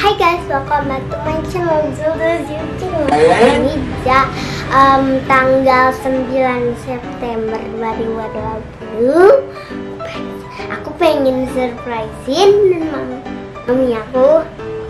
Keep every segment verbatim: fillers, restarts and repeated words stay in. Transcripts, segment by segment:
Hai guys, welcome back to my channel Zulda's YouTube. Ini ya um, tanggal sembilan September dua ribu dua puluh. Aku pengen surprisein mami aku.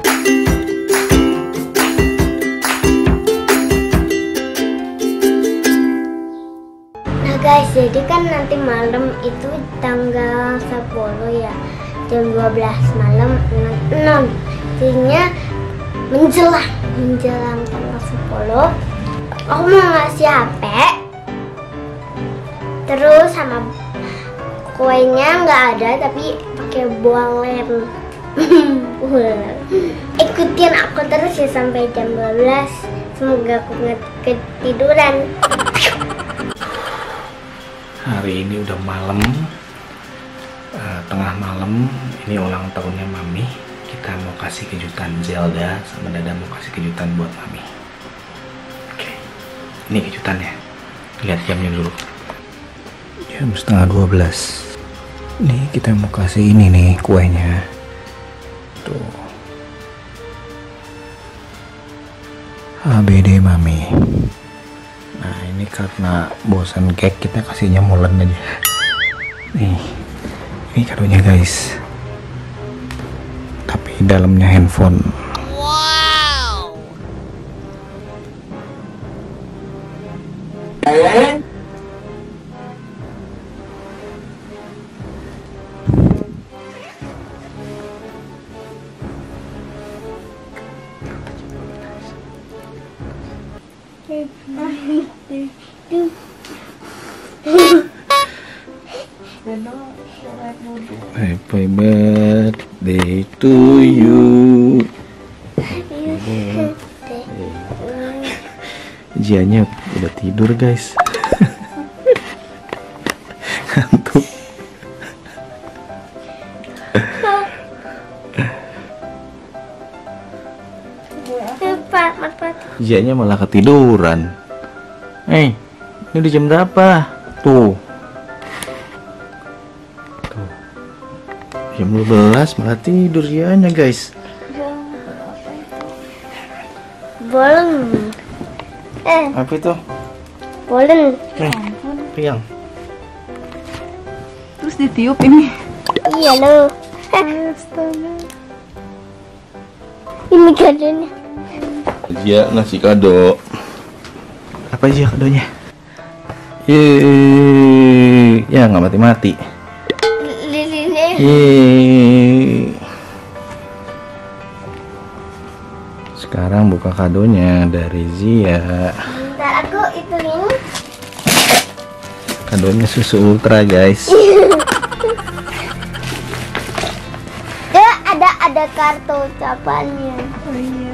Nah guys, jadi kan nanti malam itu tanggal sepuluh ya, jam dua belas malam enam. Artinya menjelang menjelang tanggal sepuluh aku mau ngasih H P, terus sama kuenya nggak ada tapi pakai buang lem. Ikutin aku terus ya sampai jam dua belas, semoga aku nggak ketiduran. Hari ini udah malam, uh, tengah malam. Ini ulang tahunnya Mami. Kita mau kasih kejutan, Zelda sama Dada mau kasih kejutan buat Mami. Oke, ini kejutannya. Lihat jamnya dulu. Jam setengah dua belas. Nih kita mau kasih ini nih kuenya. Tuh. A B D Mami. Nah ini karena bosan cake kita kasihnya molen aja. Nih, ini kadonya guys. Tapi dalamnya handphone. Wow. Happy birthday to you. Jianya udah tidur guys. Ngantuk. Jianya malah ketiduran. Eh, ini udah jam berapa? Tuh. Jam dua belas malah tidur Jianya guys. Bolen. Eh. Apa itu? Bolen. Eh, Riang. Terus ditiup ini. Iya loh. Astaga. Ini kadonya. Dia ngasih kado. Apa aja kadonya? Yeay, ya nggak mati-mati. Lilinnya. Yeay. Sekarang buka kadonya dari Zia. Bentar aku itu ini. Kadonya susu ultra guys. Ya ada ada kartu ucapannya. Oh iya.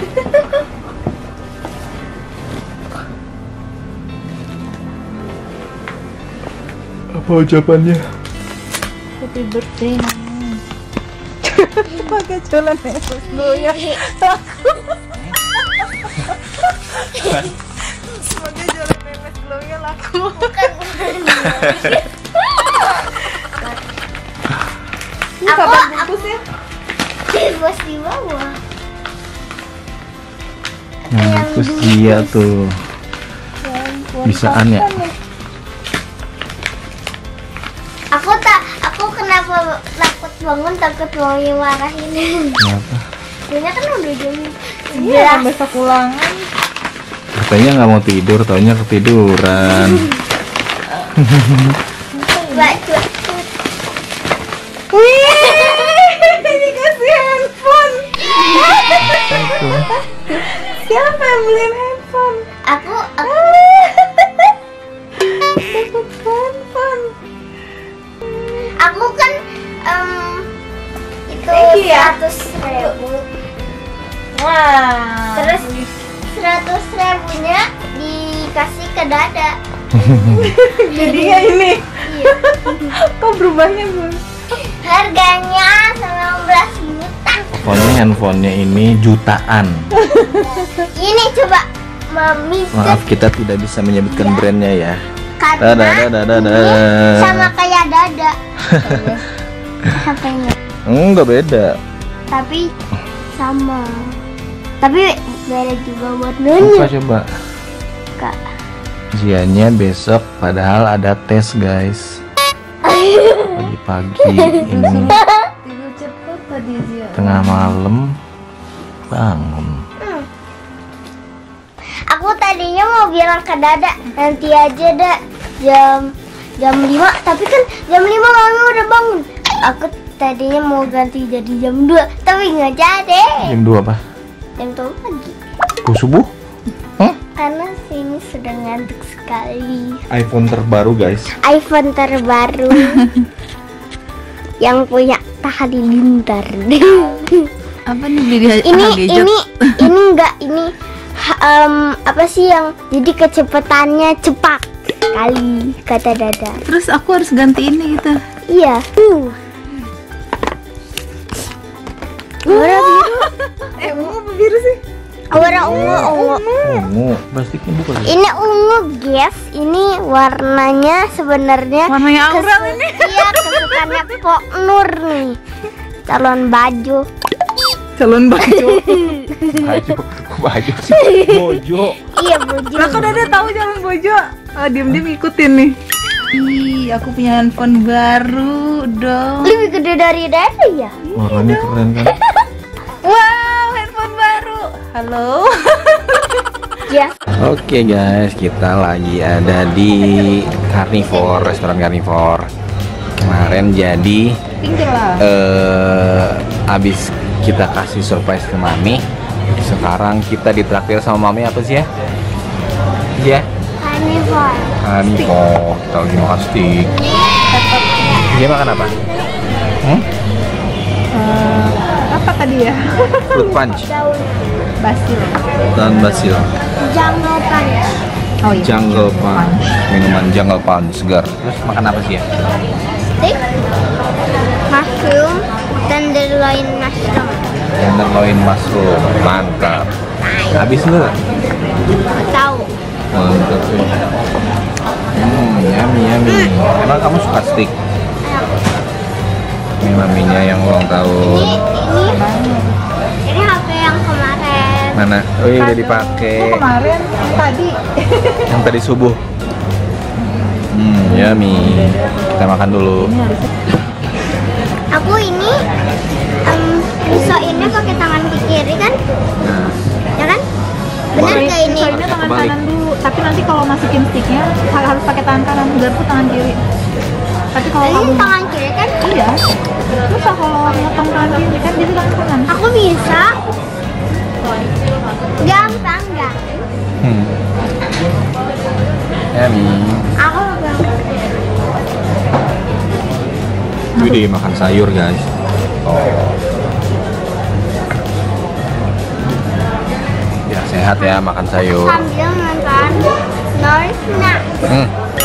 Apa ucapannya? Happy birthday Mami. Pakai jalan nefas lo ya. Semoga jalan nefas lo ya laku. Ini Aku- kapan bungkusnya? Bebas di bawah. Nah, terus Zia tuh. Ya ampun, Bisaan ya? kapan Aku tak, aku kenapa takut bangun, takut mau dimarahin. Kenapa? Soalnya kan udah jam Iya, kan sebelas. besok ulangan. Katanya nggak mau tidur, taunya ketiduran. Mbak cut. Wih, dikasih handphone. Siapa yang beliin handphone? Aku, aku Dapat handphone. aku kan em, itu Thank you ya. seratus ribu. Wah. Terus seratus ribunya dikasih ke Dada. Jadinya ini. Iya. Kok berubahnya bu? Harganya sembilan belas juta. Pokoknya handphonenya ini jutaan. Ini coba Mami Maaf kita tidak bisa menyebutkan Iya. brandnya ya. karena Dada, dada, dada. ini sama kayak Dada. H P-nya. Enggak beda. Tapi sama. Tapi beda juga Apa warnanya. coba? Kak. Ujiannya besok padahal ada tes guys. Pagi-pagi ini Tidur cepet tadi Zia. tengah malam bangun. Hmm. Aku tadinya mau bilang ke Dada nanti aja dak jam jam lima, tapi kan jam lima mami udah bangun. Aku tadinya mau ganti jadi jam dua, tapi nggak jadi. Jam dua apa? Jam dua pagi. Pukul subuh? Hah? Karena sini sudah ngantuk sekali. iPhone terbaru guys. iPhone terbaru yang punya tahan halilintar. Apa nih beli ini ini ini enggak ini ha- em, apa sih yang jadi kecepatannya cepat kali kata Dada. Terus aku harus ganti ini gitu. Iya. Uh. Warna biru, Eh, mau apa biru sih? warna ungu ungu. Ungu, plastiknya buka guys. Ini ungu guys. Ini warnanya sebenarnya Warnanya Aurel kesu- ini. Iya, kesukaannya Pok Nur nih. Calon baju. Calon baju. Baju, baju sih. Bojo. Iya, baju. Lah kok Dada tahu jalan bojo? Oh, diam-diam ikutin nih. Ih, aku punya handphone baru dong. Lebih gede dari Dada ya? Warnanya keren kan? Wow, handphone baru. Halo. Ya. Oke guys, kita lagi ada di Carnivore, restoran Carnivore. Kemarin jadi Pinggir lah. eh abis kita kasih surprise ke Mami, sekarang kita ditraktir sama Mami apa sih ya? Iya. Carnivore. Carnivore, kita lagi makan steak. Dia makan apa? Hmm? Eh, apa tadi ya? Fruit punch Daun Basil. dan basil. jungle punch. Oh iya. Jungle punch, minuman jungle punch segar. Terus makan apa sih ya? Steak, mushroom, tenderloin mushroom. Tenderloin mushroom, mantap. Habis nggak? Tahu. Mantap sih. Hmm, yummy yummy. Emang kamu suka steak? Ini maminya yang ulang Ini tahun. ini ini H P yang kemarin. Mana? Oh iya udah dipakai. Oh, kemarin tadi. Yang tadi subuh. Hmm, yummy. Kita makan dulu. Ini harusnya Aku ini em pisau ini pakai tangan kiri kan? Nah, Ya kan? Benar nggak ini? Soalnya tangan Kebalik. kanan dulu. Tapi nanti kalau masukin sticknya ha- harus pakai tangan kanan. Garpu tangan kiri. Tapi kalau kamu Ini tangan kiri kan? iya. Lupa kalau motong tangan kiri kan jadi tangan kanan. Aku bisa. Gampang nggak? hmm. Yummy. Aku gampang. Widih, makan sayur guys. Oh. Ya sehat ya makan sayur. Sambil nonton Snowy Snack. Hmm.